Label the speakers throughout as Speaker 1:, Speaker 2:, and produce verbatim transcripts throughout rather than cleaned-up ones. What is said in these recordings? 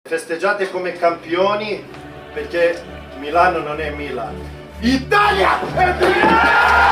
Speaker 1: Festeggiate come campioni perché Milano non è Milan. Italia è Milan!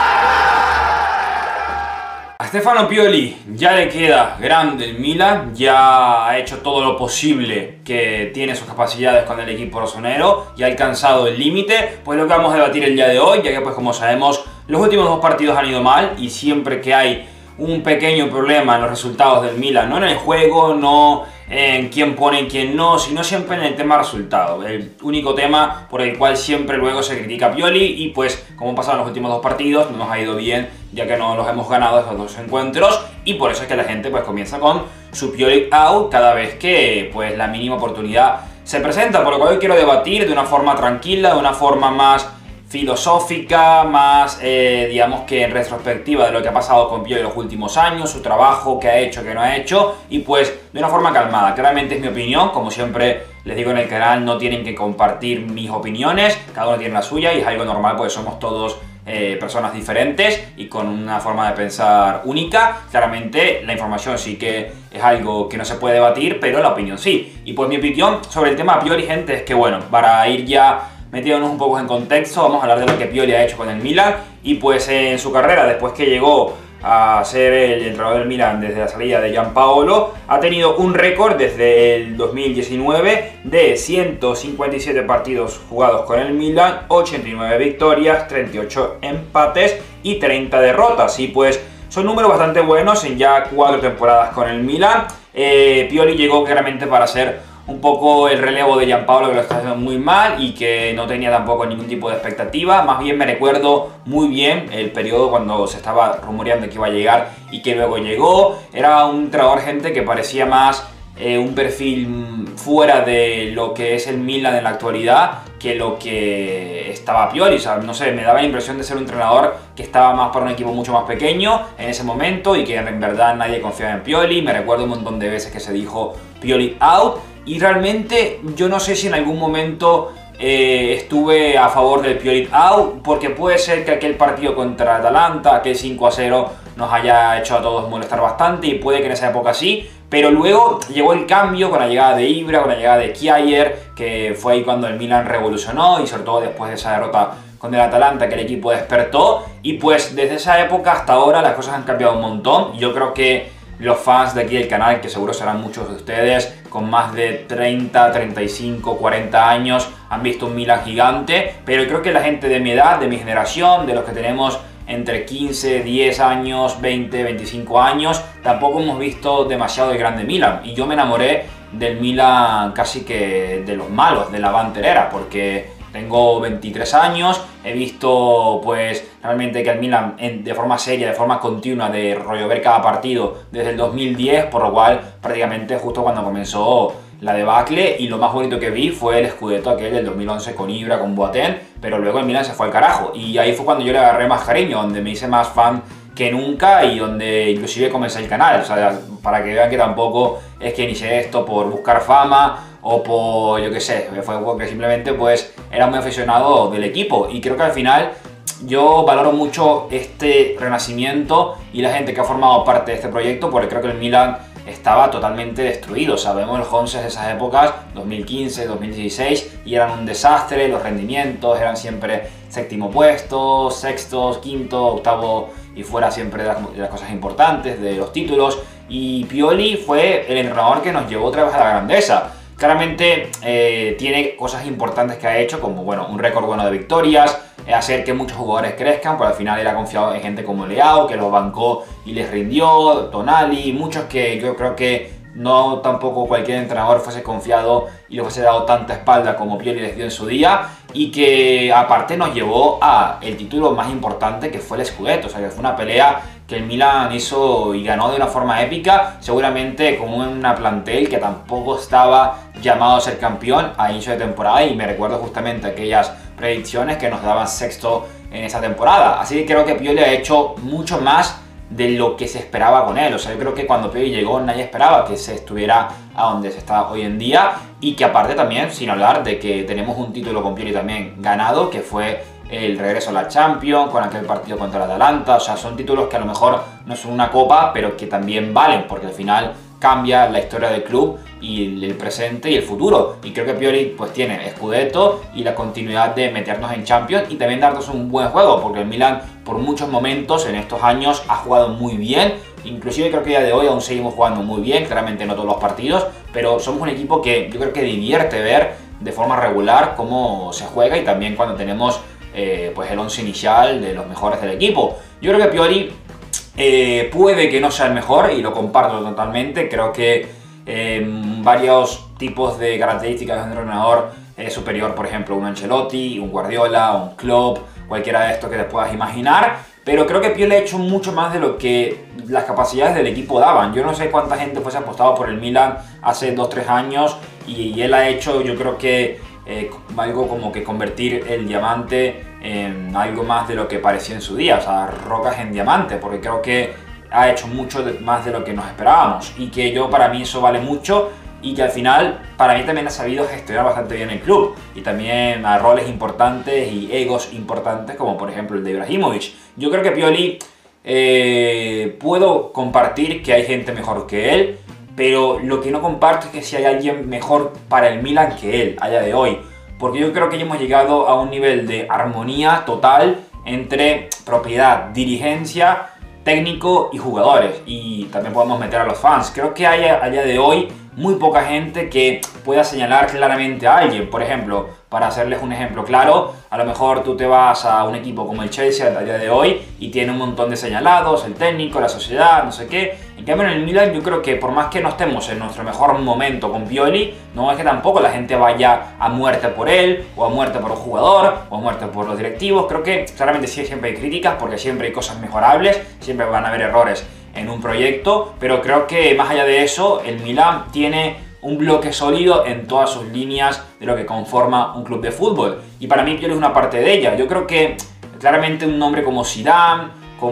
Speaker 2: A Stefano Pioli ya le queda grande el Milan, ya ha hecho todo lo posible que tiene sus capacidades con el equipo rosonero y ha alcanzado el límite. Pues lo que vamos a debatir el día de hoy, ya que pues como sabemos los últimos dos partidos han ido mal y siempre que hay un pequeño problema en los resultados del Milan, no en el juego, no en quién pone y quién no, sino siempre en el tema resultado, el único tema por el cual siempre luego se critica a Pioli. Y pues como pasaron los últimos dos partidos no nos ha ido bien, ya que no los hemos ganado esos dos encuentros, y por eso es que la gente pues comienza con su Pioli out cada vez que pues la mínima oportunidad se presenta, por lo cual hoy quiero debatir de una forma tranquila, de una forma más filosófica, más eh, digamos que en retrospectiva de lo que ha pasado con Pioli en los últimos años, su trabajo, qué ha hecho, qué no ha hecho, y pues de una forma calmada. Claramente es mi opinión, como siempre les digo en el canal, no tienen que compartir mis opiniones, cada uno tiene la suya y es algo normal, pues somos todos eh, personas diferentes y con una forma de pensar única. Claramente la información sí que es algo que no se puede debatir, pero la opinión sí. Y pues mi opinión sobre el tema Pioli, gente, es que bueno, para ir ya metiéndonos un poco en contexto, vamos a hablar de lo que Pioli ha hecho con el Milan. Y pues en su carrera, después que llegó a ser el entrenador del Milan desde la salida de Gianpaolo, ha tenido un récord desde el dos mil diecinueve de ciento cincuenta y siete partidos jugados con el Milan, ochenta y nueve victorias, treinta y ocho empates y treinta derrotas. Y pues son números bastante buenos en ya cuatro temporadas con el Milan. Eh, Pioli llegó claramente para ser un poco el relevo de Gianpaolo, que lo está haciendo muy mal y que no tenía tampoco ningún tipo de expectativa. Más bien me recuerdo muy bien el periodo cuando se estaba rumoreando que iba a llegar y que luego llegó. Era un entrenador, gente, que parecía más eh, un perfil fuera de lo que es el Milan en la actualidad que lo que estaba Pioli. O sea, no sé, me daba la impresión de ser un entrenador que estaba más para un equipo mucho más pequeño en ese momento y que en verdad nadie confiaba en Pioli. Me recuerdo un montón de veces que se dijo Pioli out. Y realmente yo no sé si en algún momento eh, estuve a favor del Pioli out, porque puede ser que aquel partido contra Atalanta, aquel cinco a cero, nos haya hecho a todos molestar bastante y puede que en esa época sí, pero luego llegó el cambio con la llegada de Ibra, con la llegada de Kjaer, que fue ahí cuando el Milan revolucionó y sobre todo después de esa derrota con el Atalanta que el equipo despertó. Y pues desde esa época hasta ahora las cosas han cambiado un montón. Yo creo que los fans de aquí del canal, que seguro serán muchos de ustedes, con más de treinta, treinta y cinco, cuarenta años, han visto un Milan gigante, pero creo que la gente de mi edad, de mi generación, de los que tenemos entre quince, diez años, veinte, veinticinco años, tampoco hemos visto demasiado de grande Milan. Y yo me enamoré del Milan casi que de los malos, de la banterera, porque tengo veintitrés años, he visto pues realmente que el Milan en, de forma seria, de forma continua, de rollo ver cada partido desde el dos mil diez, por lo cual prácticamente justo cuando comenzó la debacle, y lo más bonito que vi fue el Scudetto aquel del dos mil once con Ibra, con Boateng, pero luego el Milan se fue al carajo y ahí fue cuando yo le agarré más cariño, donde me hice más fan que nunca y donde inclusive comencé el canal. O sea, para que vean que tampoco es que inicié esto por buscar fama o por, yo qué sé, fue porque simplemente pues era muy aficionado del equipo. Y creo que al final yo valoro mucho este renacimiento y la gente que ha formado parte de este proyecto, porque creo que el Milan estaba totalmente destruido. Sabemos los once de esas épocas, dos mil quince, dos mil dieciséis, y eran un desastre, los rendimientos eran siempre séptimo puesto, sexto, quinto, octavo y fuera siempre de las, de las cosas importantes, de los títulos. Y Pioli fue el entrenador que nos llevó otra vez a la grandeza. Claramente eh, tiene cosas importantes que ha hecho, como bueno, un récord bueno de victorias, eh, hacer que muchos jugadores crezcan, porque al final era confiado en gente como Leao, que los bancó y les rindió, Tonali, muchos que yo creo que no tampoco cualquier entrenador fuese confiado y le fuese dado tanta espalda como Pioli les dio en su día, y que aparte nos llevó a el título más importante, que fue el Scudetto. O sea, que fue una pelea que el Milan hizo y ganó de una forma épica, seguramente con una plantel que tampoco estaba llamado a ser campeón a inicio de temporada, y me recuerdo justamente aquellas predicciones que nos daban sexto en esa temporada. Así que creo que Pioli ha hecho mucho más de lo que se esperaba con él. O sea, yo creo que cuando Pioli llegó nadie esperaba que se estuviera a donde se está hoy en día, y que aparte también, sin hablar de que tenemos un título con Pioli también ganado, que fue el regreso a la Champions, con aquel partido contra el Atalanta. O sea, son títulos que a lo mejor no son una copa, pero que también valen, porque al final cambia la historia del club y el presente y el futuro. Y creo que Pioli pues tiene Scudetto y la continuidad de meternos en Champions y también darnos un buen juego, porque el Milan por muchos momentos en estos años ha jugado muy bien. Inclusive creo que a día de hoy aún seguimos jugando muy bien, claramente no todos los partidos, pero somos un equipo que yo creo que divierte ver de forma regular cómo se juega y también cuando tenemos eh, pues el once inicial de los mejores del equipo. Yo creo que Pioli eh, puede que no sea el mejor y lo comparto totalmente. Creo que eh, varios tipos de características de un entrenador es superior, por ejemplo, un Ancelotti, un Guardiola, un Klopp, cualquiera de estos que te puedas imaginar. Pero creo que Pioli ha hecho mucho más de lo que las capacidades del equipo daban. Yo no sé cuánta gente fuese apostado por el Milan hace dos tres años y él ha hecho, yo creo que eh, algo como que convertir el diamante en algo más de lo que parecía en su día, o sea, rocas en diamante, porque creo que ha hecho mucho más de lo que nos esperábamos y que yo, para mí eso vale mucho. Y que al final, para mí también ha sabido gestionar bastante bien el club. Y también a roles importantes y egos importantes, como por ejemplo el de Ibrahimovic. Yo creo que Pioli, eh, puedo compartir que hay gente mejor que él, pero lo que no comparto es que si hay alguien mejor para el Milan que él, a día de hoy. Porque yo creo que ya hemos llegado a un nivel de armonía total entre propiedad, dirigencia, técnico y jugadores. Y también podemos meter a los fans. Creo que hay a día de hoy muy poca gente que pueda señalar claramente a alguien. Por ejemplo, para hacerles un ejemplo claro, a lo mejor tú te vas a un equipo como el Chelsea a día de hoy y tiene un montón de señalados, el técnico, la sociedad, no sé qué. En cambio en el Milan yo creo que por más que no estemos en nuestro mejor momento con Pioli, no es que tampoco la gente vaya a muerte por él, o a muerte por un jugador, o a muerte por los directivos. Creo que claramente sí siempre hay críticas, porque siempre hay cosas mejorables, siempre van a haber errores en un proyecto, pero creo que más allá de eso, el Milan tiene un bloque sólido en todas sus líneas de lo que conforma un club de fútbol. Y para mí Pioli es una parte de ella. Yo creo que claramente un nombre como Zidane,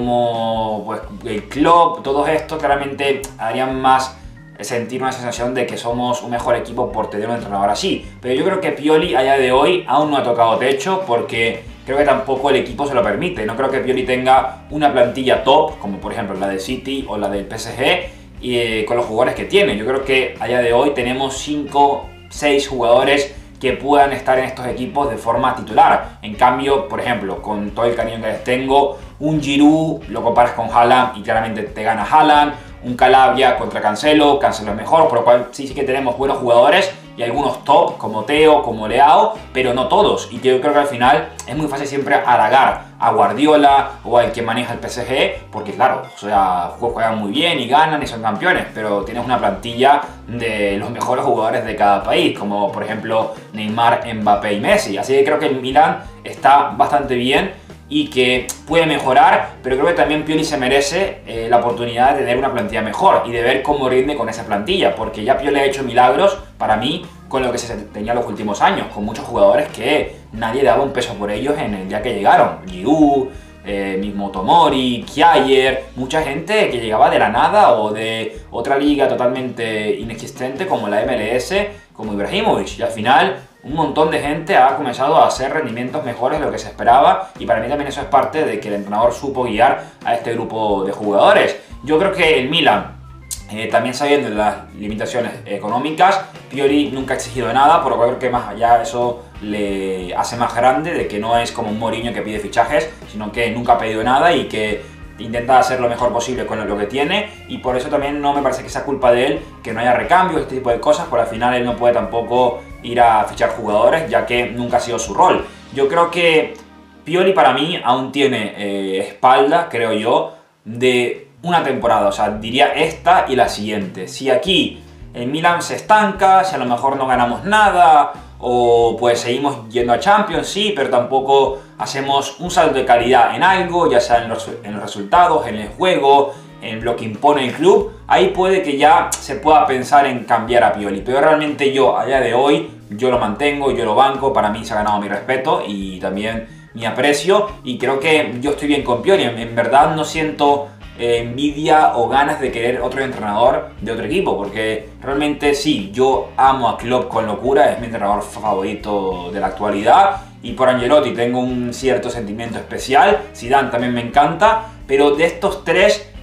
Speaker 2: como pues, el Klopp, todos estos claramente harían más sentir una sensación de que somos un mejor equipo por tener un entrenador así. Pero yo creo que Pioli a día de hoy aún no ha tocado techo, porque creo que tampoco el equipo se lo permite. No creo que Pioli tenga una plantilla top, como por ejemplo la de City o la del P S G, y eh, con los jugadores que tiene. Yo creo que a día de hoy tenemos cinco, seis jugadores que puedan estar en estos equipos de forma titular. En cambio, por ejemplo, con todo el cariño que les tengo, un Giroud lo comparas con Haaland y claramente te gana Haaland. Un Calabria contra Cancelo, Cancelo es mejor, por lo cual sí, sí que tenemos buenos jugadores y algunos top como Theo, como Leao, pero no todos. Y yo creo que al final es muy fácil siempre halagar a Guardiola o al que maneja el P S G, porque claro, o sea, juegan muy bien y ganan y son campeones, pero tienes una plantilla de los mejores jugadores de cada país, como por ejemplo Neymar, Mbappé y Messi. Así que creo que el Milan está bastante bien y que puede mejorar, pero creo que también Pioli se merece eh, la oportunidad de tener una plantilla mejor y de ver cómo rinde con esa plantilla, porque ya Pioli ha hecho milagros, para mí, con lo que se tenía los últimos años, con muchos jugadores que nadie daba un peso por ellos en el día que llegaron. Giroud, eh, mismo Tomori, Kjaer, mucha gente que llegaba de la nada o de otra liga totalmente inexistente como la M L S, como Ibrahimovic, y al final un montón de gente ha comenzado a hacer rendimientos mejores de lo que se esperaba, y para mí también eso es parte de que el entrenador supo guiar a este grupo de jugadores. Yo creo que el Milan, eh, también sabiendo de las limitaciones económicas, Pioli nunca ha exigido nada, por lo cual creo que más allá eso le hace más grande, de que no es como un Mourinho que pide fichajes, sino que nunca ha pedido nada y que intenta hacer lo mejor posible con lo que tiene, y por eso también no me parece que sea culpa de él que no haya recambios, este tipo de cosas, porque al final él no puede tampoco ir a fichar jugadores, ya que nunca ha sido su rol. Yo creo que Pioli para mí aún tiene eh, espalda, creo yo, de una temporada, o sea, diría esta y la siguiente. Si aquí el Milan se estanca, si a lo mejor no ganamos nada, o pues seguimos yendo a Champions, sí, pero tampoco hacemos un salto de calidad en algo, ya sea en los, en los resultados, en el juego, en lo que impone el club, ahí puede que ya se pueda pensar en cambiar a Pioli. Pero realmente yo, a día de hoy, yo lo mantengo, yo lo banco, para mí se ha ganado mi respeto y también mi aprecio, y creo que yo estoy bien con Pioli. En, en verdad no siento eh, envidia o ganas de querer otro entrenador de otro equipo, porque realmente sí, yo amo a Klopp con locura, es mi entrenador favorito de la actualidad, y por Ancelotti tengo un cierto sentimiento especial. Zidane también me encanta, pero de estos tres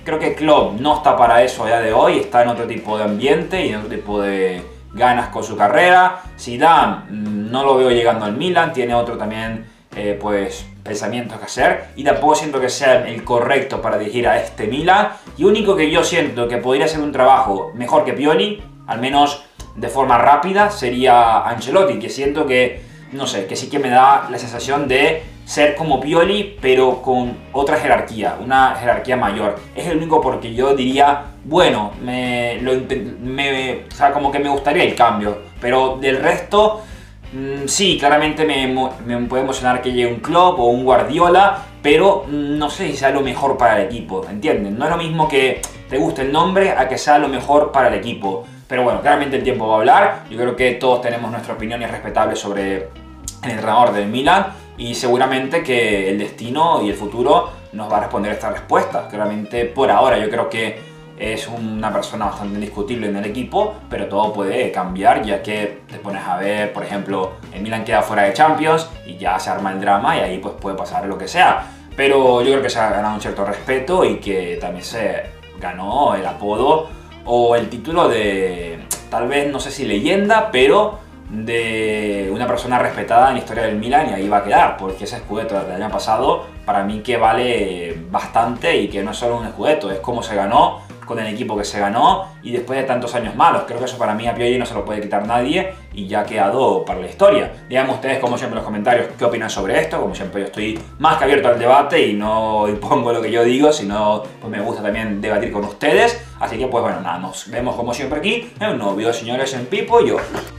Speaker 2: Creo que Klopp no está para eso a día de hoy, está en otro tipo de ambiente y en otro tipo de ganas con su carrera. Zidane no lo veo llegando al Milan, tiene otro también eh, pues pensamientos que hacer y tampoco siento que sea el correcto para dirigir a este Milan. Y único que yo siento que podría hacer un trabajo mejor que Pioli, al menos de forma rápida, sería Ancelotti, que siento que, no sé, que sí que me da la sensación de ser como Pioli, pero con otra jerarquía, una jerarquía mayor. Es el único porque yo diría, bueno, me, lo, me, o sea, como que me gustaría el cambio, pero del resto, mmm, sí, claramente me, me puede emocionar que llegue un Klopp o un Guardiola, pero no sé si sea lo mejor para el equipo, ¿entienden? No es lo mismo que te guste el nombre a que sea lo mejor para el equipo. Pero bueno, claramente el tiempo va a hablar. Yo creo que todos tenemos nuestras opiniones respetables sobre el entrenador del Milan y seguramente que el destino y el futuro nos va a responder esta respuesta. Claramente por ahora yo creo que es una persona bastante indiscutible en el equipo, pero todo puede cambiar ya que te pones a ver, por ejemplo, el Milan queda fuera de Champions y ya se arma el drama y ahí pues puede pasar lo que sea. Pero yo creo que se ha ganado un cierto respeto y que también se ganó el apodo o el título de, tal vez, no sé si leyenda, pero de una persona respetada en la historia del Milan y ahí va a quedar, porque ese Scudetto del año pasado, para mí que vale bastante y que no es solo un Scudetto, es como se ganó, con el equipo que se ganó y después de tantos años malos. Creo que eso para mí a Pioli no se lo puede quitar nadie y ya ha quedado para la historia. Díganme ustedes, como siempre, en los comentarios qué opinan sobre esto. Como siempre, yo estoy más que abierto al debate y no impongo lo que yo digo, sino pues me gusta también debatir con ustedes. Así que pues bueno, nada, nos vemos como siempre aquí en un nuevo video, señores, en Pipo y yo.